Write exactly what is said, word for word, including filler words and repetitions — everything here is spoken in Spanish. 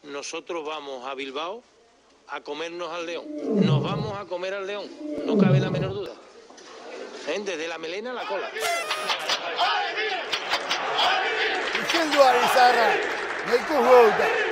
nosotros vamos a Bilbao a comernos al león. Nos vamos a comer al león, no cabe la menor duda. ¿Eh? Desde la melena a la cola. Izendu ari zarra, nahiko gauta.